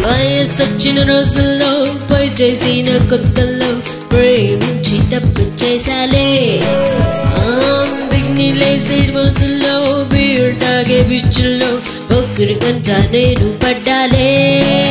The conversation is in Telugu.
వయసొచ్చిన రోజుల్లో పోయి చేసిన కొత్తల్లో ప్రేమించి తప్పు చేసాలే బిగ్ని లేసే రోజుల్లో బీర్ తాగే బిచ్చుల్లో ఒకరి గంట నేను పడ్డాలే